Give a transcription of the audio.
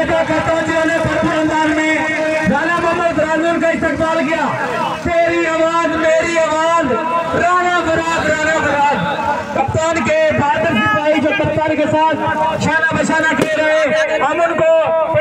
लिहाजा कप्तान ने भरपूर अंदाज में राणा मोहम्मद राजून का इस्तेमाल किया। तेरी आवाज मेरी आवाज, राणा फराज, राणा फराज। कप्तान के बहादुर सिपाही जो कप्तान के साथ शाना बशाना खेल रहे, हम उनको